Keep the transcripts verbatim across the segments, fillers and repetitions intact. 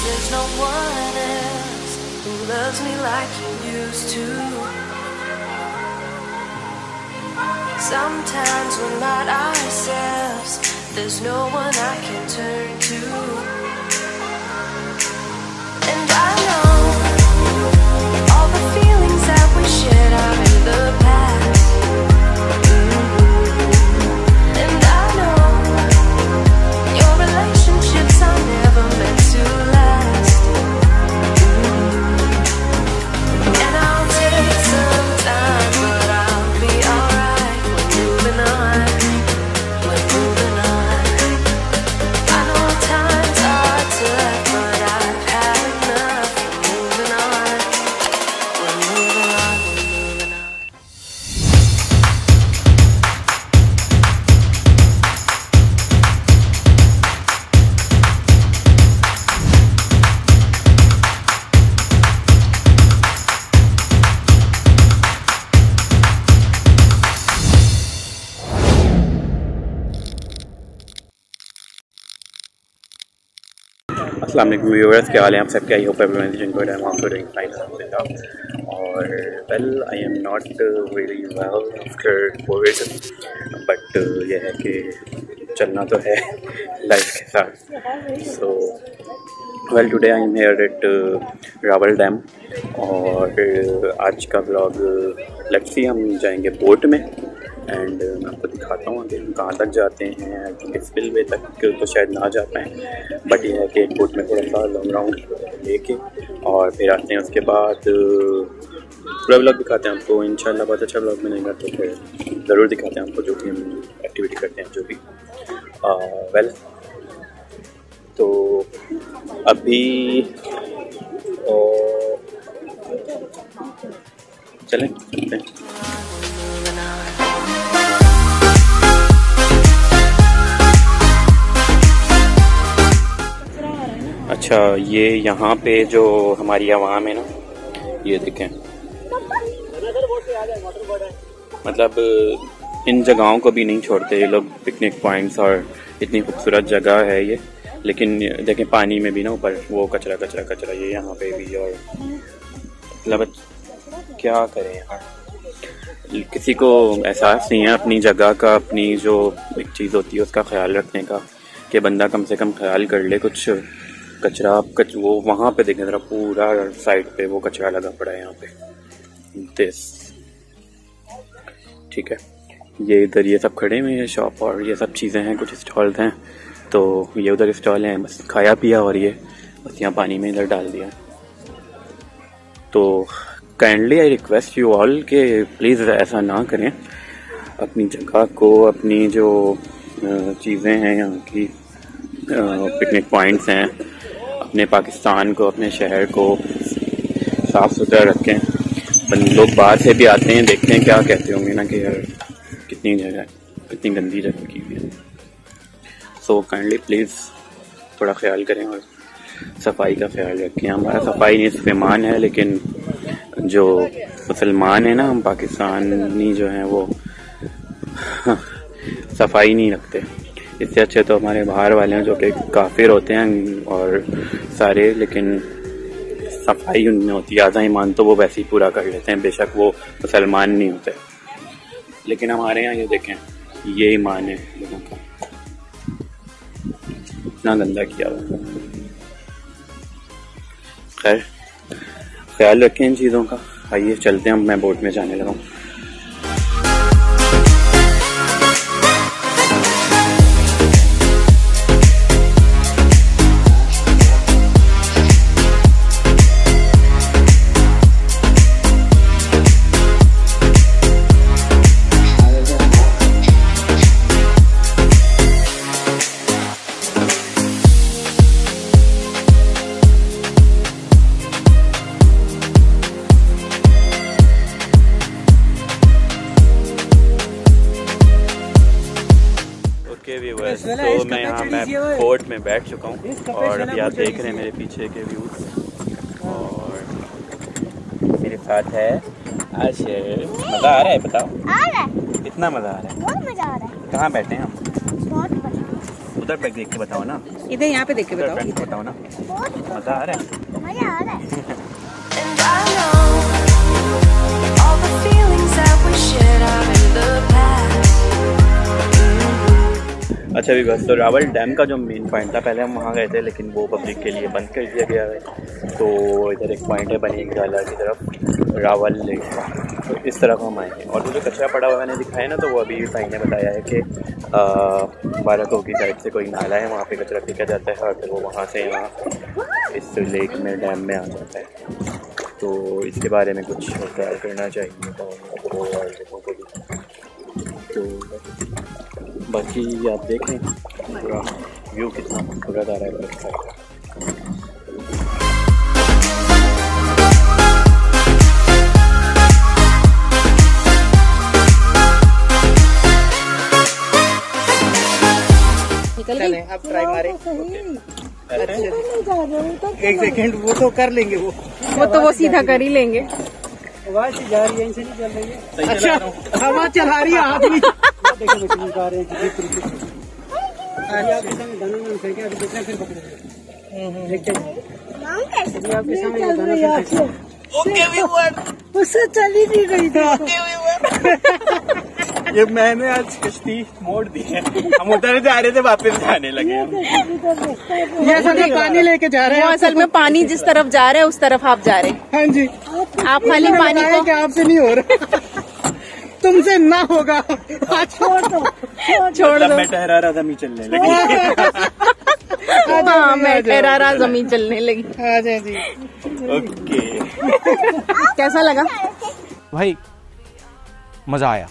there's no one else who loves me like you used to. Sometimes we're not ourselves, there's no one I can turn to. And I know all the feelings that we shared are in the past. Mm-hmm. And I know your relationships are never meant to last. Mm-hmm. And I'll take some time, but I'll be alright. We're moving on, we're moving on. I know times are tough, but I've had enough. We're moving on, we're moving on, we're moving on. अस्सलाम वालेकुम viewers, क्या हाल है आप सबके? I hope everyone is doing good. I am also doing fine अल्हम्दुलिल्लाह। और well I am not very well after COVID, but यह है कि चलना तो है लाइफ के साथ। So well today I am here at Rawal dam, और आज का व्लॉग लेट्स सी, हम जाएंगे बोट में एंड मैं आपको दिखाता हूँ अभी हम कहाँ तक जाते हैं। स्पिल वे तक तो शायद ना जा पाएँ, बट ये है कि एक बोट में थोड़ा सा लॉन्ग राउंड लेके और फिर आते हैं। उसके बाद पूरा व्लॉग दिखाते हैं आपको इंशाल्लाह। बहुत अच्छा व्लॉग बनेगा, तो फिर ज़रूर दिखाते हैं आपको जो भी हम एक्टिविटी करते हैं, जो भी वेल well, तो अभी चलें चलते हैं। अच्छा, ये यहाँ पे जो हमारी आवाम है ना, ये देखें, मतलब इन जगहों को भी नहीं छोड़ते ये लोग, पिकनिक पॉइंट्स, और इतनी खूबसूरत जगह है ये। लेकिन देखें पानी में भी ना ऊपर वो कचरा कचरा कचरा ये यहाँ पे भी, और मतलब क्या करें यार, किसी को एहसास नहीं है अपनी जगह का, अपनी जो एक चीज़ होती है उसका ख्याल रखने का, कि बंदा कम से कम ख्याल कर ले। कुछ कचरा कच वो वहाँ पे देखें जरा, पूरा साइड पे वो कचरा लगा पड़ा है यहाँ पे, दिस ठीक है। ये इधर ये सब खड़े हुए हैं शॉप, और ये सब चीज़ें हैं, कुछ स्टॉल्स हैं, तो ये उधर स्टॉल हैं, बस खाया पिया और ये बस यहाँ पानी में इधर डाल दिया। तो kindly I request you all के प्लीज़ ऐसा ना करें, अपनी जगह को, अपनी जो चीज़ें हैं यहाँ की, पिकनिक पॉइंट्स हैं, अपने पाकिस्तान को, अपने शहर को साफ़ सुथरा रखें। लोग बाहर से भी आते हैं, देखते हैं क्या कहते होंगे ना कि यार कितनी जगह, कितनी गंदी जगह की हुई है। सो काइंडली प्लीज़ थोड़ा ख्याल करें और सफाई का ख्याल रखें। हमारा सफाई निस्फ़ ईमान है, लेकिन जो मुसलमान है ना, हम पाकिस्तानी जो हैं वो सफाई नहीं रखते। इससे अच्छे तो हमारे बाहर वाले हैं जो कि काफिर होते हैं और सारे, लेकिन सफाई उनमें होती है। आधा ईमान तो वो वैसे ही पूरा कर लेते हैं, बेशक वो मुसलमान नहीं होते। लेकिन हमारे यहाँ ये देखें, ये ईमान है लोगों का, इतना गंदा किया हुआ। खैर ख्याल रखें इन चीज़ों का। आइए चलते हैं, मैं बोट में जाने लगा हूँ। तो मैं यहाँ मैं बोट में बैठ चुका हूँ, और अभी आप देख रहे हैं मेरे पीछे के व्यूज, और मेरे साथ है आशिर। मज़ा आ रहा है? बताओ। आ रहा है। कितना मज़ा आ रहा है? बहुत मज़ा आ रहा है। कहाँ बैठे हैं हम? उधर पे देख के बताओ ना, इधर यहाँ पे देख के बताओ। बताओ ना, मजा आ रहा है? मजा आ रहा है। And I know all the feelings that we shared are in the past. अच्छा भी बस, तो रावल डैम का जो मेन पॉइंट था, पहले हम वहाँ गए थे लेकिन वो पब्लिक के लिए बंद कर दिया गया है। तो इधर एक पॉइंट है बनीगला की तरफ, रावल लेक, तो इस तरफ हम आए हैं। और वो जो कचरा पड़ा हुआ मैंने दिखाया ना, तो वो अभी भाई ने बताया है कि बाराको की साइड से कोई नाला है, वहाँ पे कचरा फेंका जाता है और फिर वो वहाँ से यहाँ इस लेक में, डैम में आ जाता है। तो इसके बारे में कुछ ट्राई करना चाहिए तो और लोगों को भी। तो बाकी आप देखें पूरा व्यू कितना खूबसूरत आ रहा है बैक साइड का। चले अब ट्राई मारे। एक सेकंड वो तो कर लेंगे, वो वो तो वो सीधा कर ही लेंगे। आवाज जा रही है, इनसे नहीं चल रही है। अच्छा हवा चला रही है आदमी। देखो मछली खा रहे हैं जिस तरीके से। अभी आपके सामने दाना में फेंके, अभी कितना फिर पकड़ेंगे देखते हैं। अभी आपके सामने दाना फिर ओके व्यूअर, उससे चली नहीं रही थी। ओके व्यूअर, ये मैंने आज कश्ती मोड़ दी है, हम उधर जा रहे थे वापस जाने लगे। ये असल में पानी लेके जा रहे हैं, असल में पानी जिस तरफ जा रहा है उस तरफ आप जा रहे हैं। हाँ जी, आप खाली पानी को, कि आपसे नहीं हो रहा, तुमसे ना होगा, छोड़ दो छोड़ दो। मैं ठहरा रहा था, मैं चलने लगी। हाँ, मैं ठहरा रहा, जमीन चलने लगी। हाँ जी, ओके। कैसा लगा भाई? मजा आया।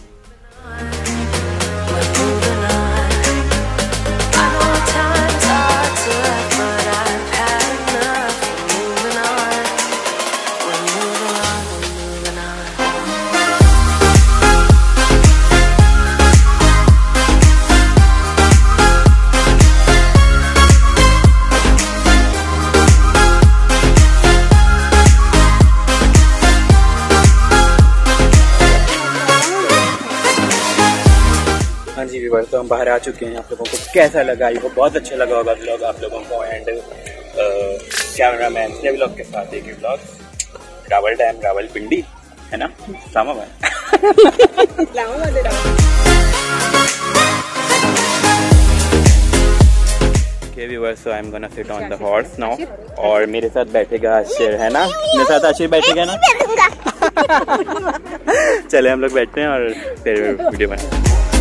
हाँ जी व्यूअर्स, तो हम बाहर आ चुके हैं। आप लोगों को कैसा लगा? ये बहुत अच्छा लगा होगा व्लॉग आप लोगों को। एंड कैमरा मैन ने व्लॉग के साथ एक vlog Rawal dam, Rawalpindi है ना, Islamabad. Okay viewers, so I'm gonna sit on the horse now. और मेरे साथ बैठेगा आशिर, है ना? मेरे साथ आशिर बैठेगा ना? चले हम लोग बैठते हैं और फिर वीडियो बनाते हैं।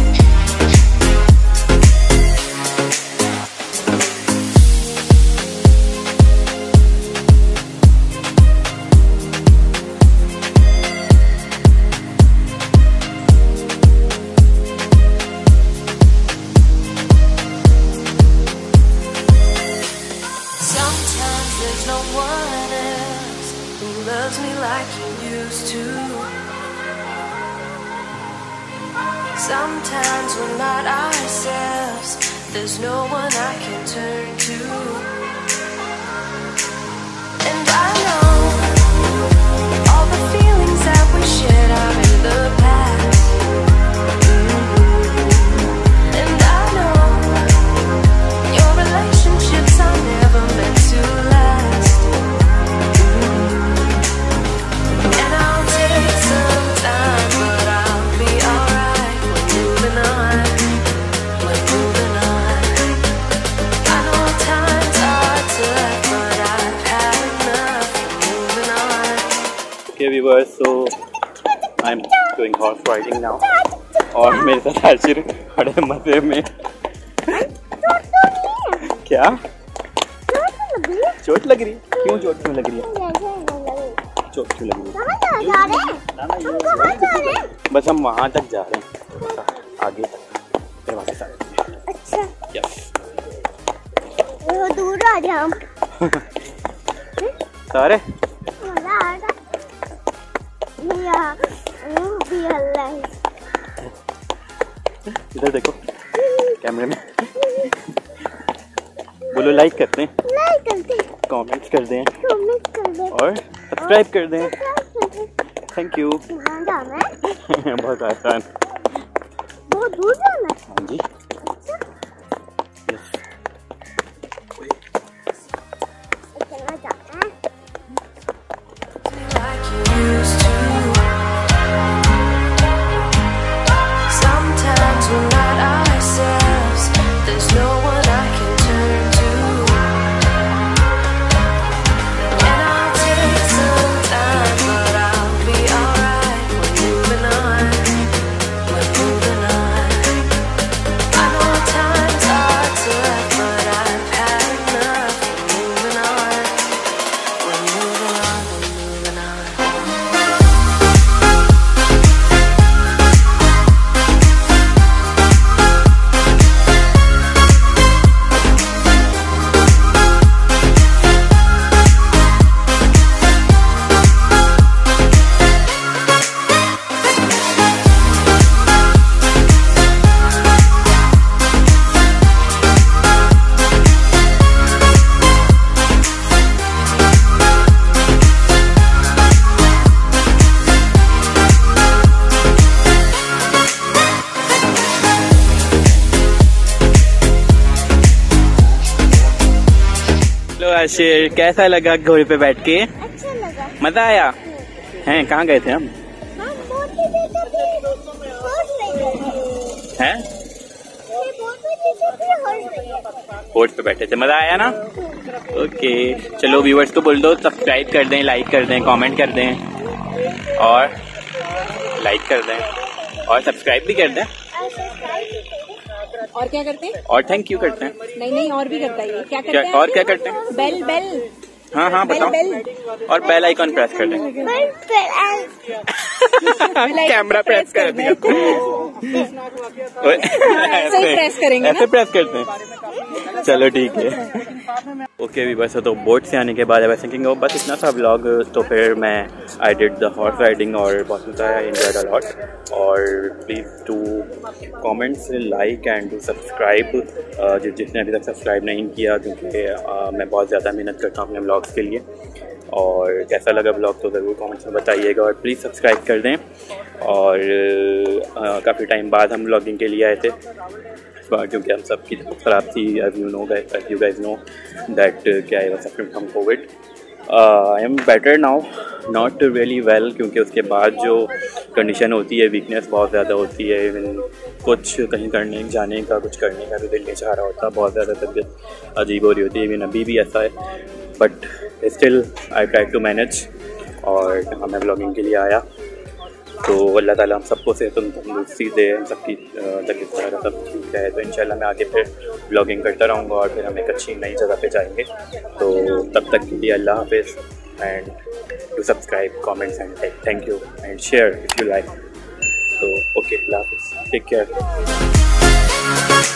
There's no one else who loves me like you used to. Sometimes we're not ourselves. There's no one I can turn to. And I know all the feelings that we shared are in the past. And I know your relationships are never meant to last. And I'll take some time, but I'll be alright. We're moving on, we're moving on. I know time's hard to live, but I've had enough. We're moving on. Okay viewers, so I'm doing horse riding now. और मेरे साथ आशिर खड़े मजे में। क्या चोट लग रही? क्यों चोट क्यों लग रही है? चोट क्यों लग रही है? बस हम वहाँ तक जा रहे हैं, आगे तक, फिर वापस आ रहे हैं। अच्छा, यस, वो दूर आ जाओ। सारे मजा आ रहा भी हल्ला है। इधर देखो कैमरे में, बोलो लाइक करते हैं, लाइक करते हैं, कमेंट्स कर दें कमेंट कर दे और सब्सक्राइब कर दें। Thank you. कहाँ जाना है? बहुत आसान। बहुत दूर जाना है। हाँ जी, यस। हेलो आशिर, कैसा लगा घोड़े पे बैठ के? अच्छा लगा। मजा आया? हैं कहाँ गए थे हम? हम बोट पे बैठे थे, हॉर्स राइड हैं ये बोट पे बैठे थे, हॉर्स राइड। बोट पे बैठे थे, मजा आया ना? ओके चलो व्यूअर्स को बोल दो सब्सक्राइब कर दें, लाइक कर दें, कमेंट कर दें और लाइक कर दें और सब्सक्राइब भी कर दें और क्या करते हैं? और थैंक यू करते हैं। नहीं नहीं और भी करता है ये। क्या करते क्या हैं? और क्या करते हैं? बेल बेल हाँ हाँ बेल बताओ। बेल और बेल आइकॉन प्रेस कर दें। कैमरा प्रेस कर दिया। ऐसे ही प्रेस करेंगे ना? ऐसे प्रेस करते हैं। चलो ठीक है। ओके भी बस तो बोट से आने के बाद वैसे थिंकिंग oh, बस इतना सा व्लॉग। तो फिर मैं I did the horse riding और बहुत मजा आया, एंजॉयड अ लॉट। और please to comments, like and to subscribe जिसने अभी तक सब्सक्राइब नहीं किया, क्योंकि uh, मैं बहुत ज़्यादा मेहनत करता हूँ अपने व्लॉग्स के लिए। और कैसा लगा ब्लॉग तो ज़रूर कमेंट्स में बताइएगा और प्लीज़ सब्सक्राइब कर दें। और काफ़ी टाइम बाद हम व्लॉगिंग के लिए आए थे इस बार, क्योंकि हम सब की तबीयत ख़राब थी। As you know as you guys know that क्या है suffering from COVID. I am better now, not really well, क्योंकि उसके बाद जो कंडीशन होती है वीकनेस बहुत ज़्यादा होती है। इवन कुछ कहीं करने जाने का कुछ करने का भी दिल नहीं चाह रहा होता, बहुत ज़्यादा तबीयत अजीब हो रही होती है। इवन अभी भी ऐसा है, but still I try to manage. और यहाँ मैं ब्लॉगिंग के लिए आया, तो अल्लाह ताला हम सबको सेहत तंदुरुस्ती दे, हम सबकी तबीयत वगैरह सब ठीक है। तो इंशाल्लाह मैं आगे फिर ब्लॉगिंग करता रहूँगा और फिर हम एक अच्छी नई जगह पे जाएंगे। तो तब तक के लिए अल्लाह हाफिज़ and to subscribe, comments and thank you and share if you like. तो ओके, अल्लाह हाफिज़, टेक केयर।